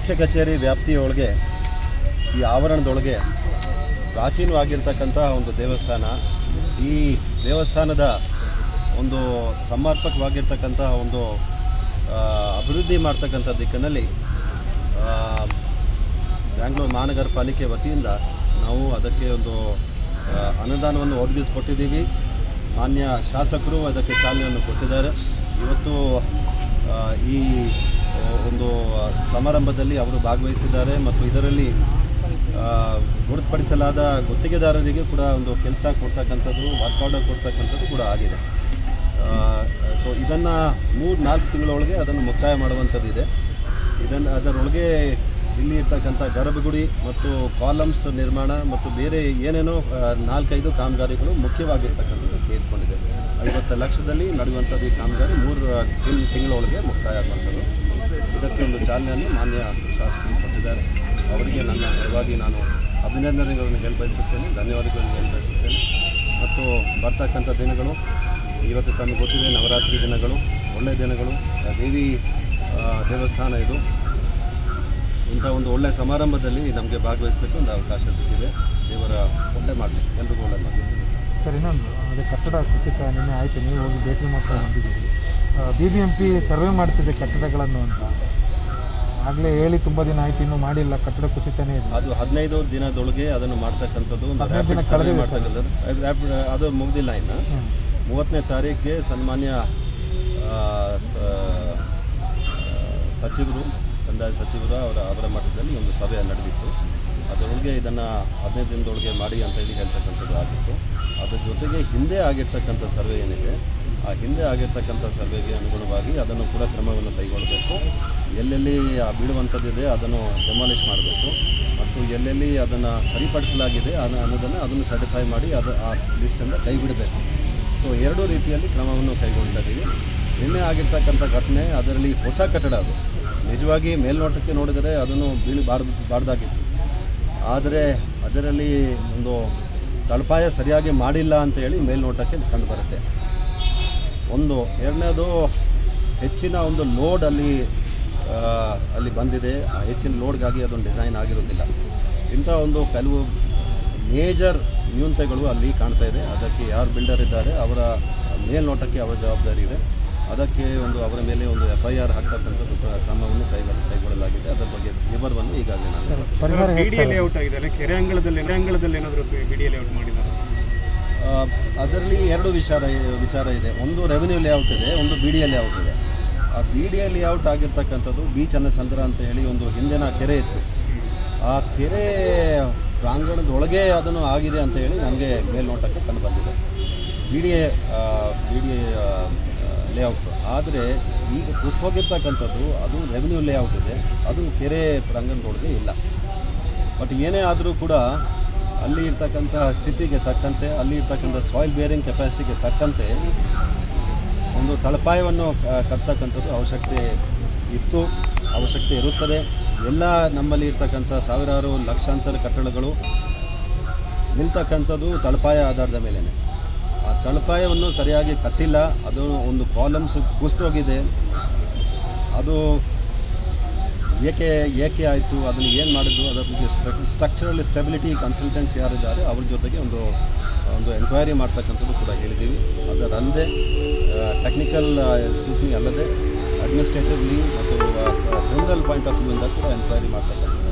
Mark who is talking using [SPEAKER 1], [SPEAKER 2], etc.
[SPEAKER 1] ಮುಖ್ಯ ಕಚೇರಿ ವ್ಯಾಪ್ತಿಯೊಳಗೆ ಈ ಆವರಣದೊಳಗೆ ಪ್ರಾಚೀನವಾಗಿರ್ತಕ್ಕಂಥ ಒಂದು ದೇವಸ್ಥಾನ. ಈ ದೇವಸ್ಥಾನದ ಒಂದು ಸಮರ್ಪಕವಾಗಿರ್ತಕ್ಕಂಥ ಒಂದು ಅಭಿವೃದ್ಧಿ ಮಾಡ್ತಕ್ಕಂಥ ದಿಕ್ಕಿನಲ್ಲಿ ಬ್ಯಾಂಗ್ಳೂರು ಮಹಾನಗರ ಪಾಲಿಕೆ ವತಿಯಿಂದ ನಾವು ಅದಕ್ಕೆ ಒಂದು ಅನುದಾನವನ್ನು ಒದಗಿಸಿಕೊಟ್ಟಿದ್ದೀವಿ. ಮಾನ್ಯ ಶಾಸಕರು ಅದಕ್ಕೆ ಚಾಲನೆಯನ್ನು ಕೊಟ್ಟಿದ್ದಾರೆ. ಇವತ್ತು ಈ ಒಂದು ಸಮಾರಂಭದಲ್ಲಿ ಅವರು ಭಾಗವಹಿಸಿದ್ದಾರೆ ಮತ್ತು ಇದರಲ್ಲಿ ಗುರುತುಪಡಿಸಲಾದ ಗುತ್ತಿಗೆದಾರರಿಗೆ ಕೂಡ ಒಂದು ಕೆಲಸ ಕೊಡ್ತಕ್ಕಂಥದ್ದು, ವರ್ಕ್ ಆರ್ಡರ್ ಕೊಡ್ತಕ್ಕಂಥದ್ದು ಕೂಡ ಆಗಿದೆ. ಸೊ ಇದನ್ನು 3-4 ತಿಂಗಳೊಳಗೆ ಅದನ್ನು ಮುಕ್ತಾಯ ಮಾಡುವಂಥದ್ದಿದೆ. ಅದರೊಳಗೆ ಇಲ್ಲಿ ಇರ್ತಕ್ಕಂಥ ಗರ್ಭಗುಡಿ ಮತ್ತು ಕಾಲಮ್ಸ್ ನಿರ್ಮಾಣ ಮತ್ತು ಬೇರೆ ಏನೇನೋ 4-5 ಕಾಮಗಾರಿಗಳು ಮುಖ್ಯವಾಗಿರ್ತಕ್ಕಂಥದ್ದು ಸೇರಿಕೊಂಡಿದೆ. 50 ಲಕ್ಷದಲ್ಲಿ ನಡೆಯುವಂಥದ್ದು ಈ ಕಾಮಗಾರಿ 3 ತಿಂಗಳೊಳಗೆ ಮುಕ್ತಾಯ ಆಗುವಂಥದ್ದು. ಇದಕ್ಕೆ ಒಂದು ಚಾಲನೆಯನ್ನು ಮಾನ್ಯ ಶಾಸಕರು ಕೊಟ್ಟಿದ್ದಾರೆ. ಅವರಿಗೆ ನನ್ನ ಪರವಾಗಿ ನಾನು ಅಭಿನಂದನೆಗಳನ್ನು ಹೇಳಬಯಸುತ್ತೇನೆ, ಧನ್ಯವಾದಗಳನ್ನು ಹೇಳಬಯಸುತ್ತೇನೆ. ಮತ್ತು ಬರ್ತಕ್ಕಂಥ ದಿನಗಳು ಇವತ್ತು ತಮಗೆ ಗೊತ್ತಿದೆ, ನವರಾತ್ರಿ ದಿನಗಳು, ಒಳ್ಳೆಯ ದಿನಗಳು, ದೇವಿ ದೇವಸ್ಥಾನ ಇದು. ಇಂಥ ಒಂದು ಒಳ್ಳೆಯ ಸಮಾರಂಭದಲ್ಲಿ ನಮಗೆ ಭಾಗವಹಿಸಬೇಕು ಒಂದು ಅವಕಾಶ ಸಿಕ್ಕಿದೆ. ದೇವರ ಒಳ್ಳೆ ಮಾಡಲಿ, ಎಲ್ರಿಗೂ ಒಳ್ಳೆ ಮಾಡಲಿ.
[SPEAKER 2] ಸರ್, ಇನ್ನೊಂದು ಅದೇ ಕಟ್ಟಡ ಕುಸಿತ ನಿನ್ನೆ ಆಯಿತು, ನೀವು ಹೋಗಿ ಭೇಟಿ ಮಾಡ್ಕೊಂಡು ಬಂದಿದ್ದೀರಿ. BBMP ಸರ್ವೆ ಮಾಡ್ತಿದೆ ಕಟ್ಟಡಗಳನ್ನು ಅಂತ ಆಗಲೇ ಹೇಳಿ ತುಂಬ ದಿನ ಆಯಿತು, ಇನ್ನೂ ಮಾಡಿಲ್ಲ. ಕಟ್ಟಡ ಕುಸಿತನೇ ಇದೆ.
[SPEAKER 1] ಅದು 15 ದಿನದೊಳಗೆ ಅದನ್ನು ಮಾಡ್ತಕ್ಕಂಥದ್ದು, ಸರ್ವೆ ಮಾಡ್ತಕ್ಕಂಥದ್ದು. ಅದು ಮುಗಿದಿಲ್ಲ. ಇನ್ನು 30ನೇ ತಾರೀಕಿಗೆ ಸನ್ಮಾನ್ಯ ಸಚಿವರು, ಕಂದಾಯ ಸಚಿವರು ಅವರ ಮಟ್ಟದಲ್ಲಿ ಒಂದು ಸಭೆ ನಡೆದಿತ್ತು. ಅದರೊಳಗೆ ಇದನ್ನು 15 ದಿನದೊಳಗೆ ಮಾಡಿ ಅಂತ ಹೇಳಿ ಹೇಳ್ತಕ್ಕಂಥದ್ದು ಆಗಿತ್ತು. ಅದರ ಜೊತೆಗೆ ಹಿಂದೆ ಆಗಿರ್ತಕ್ಕಂಥ ಸರ್ವೆ ಏನಿದೆ, ಆ ಹಿಂದೆ ಆಗಿರ್ತಕ್ಕಂಥ ಸರ್ವೆಗೆ ಅನುಗುಣವಾಗಿ ಅದನ್ನು ಕೂಡ ಕ್ರಮವನ್ನು ಕೈಗೊಳ್ಳಬೇಕು. ಎಲ್ಲೆಲ್ಲಿ ಬೀಳುವಂಥದ್ದಿದೆ ಅದನ್ನು ಡೆಮಾಲಿಷ್ ಮಾಡಬೇಕು ಮತ್ತು ಎಲ್ಲೆಲ್ಲಿ ಅದನ್ನು ಸರಿಪಡಿಸಲಾಗಿದೆ ಅನ್ನೋದನ್ನು ಅದನ್ನು ಸರ್ಟಿಫೈ ಮಾಡಿ ಆ ಲಿಸ್ಟಿಂದ ಕೈ ಬಿಡಬೇಕು. ಸೊ 2 ರೀತಿಯಲ್ಲಿ ಕ್ರಮವನ್ನು ಕೈಗೊಳ್ಳಿದ್ದೀವಿ. ನಿನ್ನೆ ಆಗಿರ್ತಕ್ಕಂಥ ಘಟನೆ, ಅದರಲ್ಲಿ ಹೊಸ ಕಟ್ಟಡ, ಅದು ನಿಜವಾಗಿ ಮೇಲ್ನೋಟಕ್ಕೆ ನೋಡಿದರೆ ಅದನ್ನು ಬಾರ್ದಾಗಿತ್ತು. ಆದರೆ ಅದರಲ್ಲಿ ಒಂದು ತಳಪಾಯ ಸರಿಯಾಗಿ ಮಾಡಿಲ್ಲ ಅಂತ ಹೇಳಿ ಮೇಲ್ನೋಟಕ್ಕೆ ಕಂಡು ಬರುತ್ತೆ. ಒಂದು ಎರಡನೇದು, ಹೆಚ್ಚಿನ ಒಂದು ಲೋಡ್ ಅಲ್ಲಿ ಬಂದಿದೆ. ಆ ಹೆಚ್ಚಿನ ಲೋಡ್ಗಾಗಿ ಅದೊಂದು ಡಿಸೈನ್ ಆಗಿರೋದಿಲ್ಲ. ಇಂಥ ಒಂದು ಕೆಲವು ಮೇಜರ್ ನ್ಯೂನತೆಗಳು ಅಲ್ಲಿ ಕಾಣ್ತಾ ಇದೆ. ಅದಕ್ಕೆ ಯಾರು ಬಿಲ್ಡರ್ ಇದ್ದಾರೆ ಅವರ ಮೇಲ್ನೋಟಕ್ಕೆ ಅವರ ಜವಾಬ್ದಾರಿ ಇದೆ. ಅದಕ್ಕೆ ಒಂದು ಅವರ ಮೇಲೆ ಒಂದು FIR ಹಾಕ್ತಕ್ಕಂಥದ್ದು ಕ್ರಮವನ್ನು ಕೈಗೊಳ್ಳಲಾಗಿದೆ. ಅದರ ಬಗ್ಗೆ ವಿವರವನ್ನು ಈಗಾಗಲೇ ನಾನು
[SPEAKER 3] BDA ಲೇಔಟ್ ಆಗಿದೆ, ಕೆರೆ ಅಂಗಳದಲ್ಲಿ ಏನಾದರೂ BDA ಲೇಔಟ್ ಮಾಡಿದ್ದಾರೆ.
[SPEAKER 1] ಅದರಲ್ಲಿ 2 ವಿಚಾರ ಇದೆ. ಒಂದು ರೆವಿನ್ಯೂ ಲೇಔಟ್ ಇದೆ, ಒಂದು BDA ಲೇಔಟ್ ಇದೆ. ಆ BDA ಲೇಔಟ್ ಆಗಿರ್ತಕ್ಕಂಥದ್ದು ಬಿ ಚನ್ನಸಂದ್ರ ಅಂತ ಹೇಳಿ ಒಂದು ಹಿಂದಿನ ಕೆರೆ ಇತ್ತು. ಆ ಕೆರೆ ಪ್ರಾಂಗಣದೊಳಗೆ ಅದನ್ನು ಆಗಿದೆ ಅಂತ ಹೇಳಿ ನನಗೆ ಮೇಲ್ನೋಟಕ್ಕೆ ಕಂಡು ಬಂದಿದೆ. BDA layout. ಆದರೆ ಈಗ ಕುಸಿದೋಗಿರ್ತಕ್ಕಂಥದ್ದು ಅದು ರೆವಿನ್ಯೂ ಲೇಔಟ್ ಇದೆ, ಅದು ಕೆರೆ ಪ್ರಾಂಗಣದೊಳಗೆ ಇಲ್ಲ. ಬಟ್ ಏನೇ ಆದರೂ ಕೂಡ ಅಲ್ಲಿ ಇರ್ತಕ್ಕಂಥ ಸ್ಥಿತಿಗೆ ತಕ್ಕಂತೆ, ಅಲ್ಲಿ ಇರ್ತಕ್ಕಂಥ ಸಾಯಿಲ್ ಬೇರಿಂಗ್ ಕೆಪಾಸಿಟಿಗೆ ತಕ್ಕಂತೆ ಒಂದು ತಳಪಾಯವನ್ನು ಕಟ್ತಕ್ಕಂಥದ್ದು ಅವಶ್ಯಕತೆ ಇರುತ್ತದೆ. ಎಲ್ಲ ನಮ್ಮಲ್ಲಿ ಇರ್ತಕ್ಕಂಥ ಸಾವಿರಾರು ಲಕ್ಷಾಂತರ ಕಟ್ಟಡಗಳು ನಿಲ್ತಕ್ಕಂಥದ್ದು ತಳಪಾಯ ಆಧಾರದ ಮೇಲೇ. ಆ ತಳಪಾಯವನ್ನು ಸರಿಯಾಗಿ ಕಟ್ಟಿಲ್ಲ. ಅದು ಒಂದು ಕಾಲಮ್ಸ್ ಕುಸಿದೋಗಿದೆ. ಅದು ಏಕೆ ಆಯಿತು, ಅದನ್ನು ಏನು ಮಾಡಿದ್ರು, ಅದರ ಬಗ್ಗೆ ಸ್ಟ್ರಕ್ಚರಲ್ ಸ್ಟೆಬಿಲಿಟಿ ಕನ್ಸಲ್ಟೆಂಟ್ಸ್ ಯಾರಿದ್ದಾರೆ ಅವ್ರ ಜೊತೆಗೆ ಒಂದು ಎಂಕ್ವೈರಿ ಮಾಡ್ತಕ್ಕಂಥದ್ದು ಕೂಡ ಹೇಳಿದ್ದೀವಿ. ಅದರಲ್ಲದೆ ಟೆಕ್ನಿಕಲ್ ಸ್ಕ್ರೂಟಿನಿ ಅಲ್ಲದೆ ಅಡ್ಮಿನಿಸ್ಟ್ರೇಟಿವ್ಲಿ ಮತ್ತು ಕ್ರಿಮಿನಲ್ ಪಾಯಿಂಟ್ ಆಫ್ ವ್ಯೂಯಿಂದ ಕೂಡ ಎಂಕ್ವೈರಿ ಮಾಡ್ತಕ್ಕಂಥದ್ದು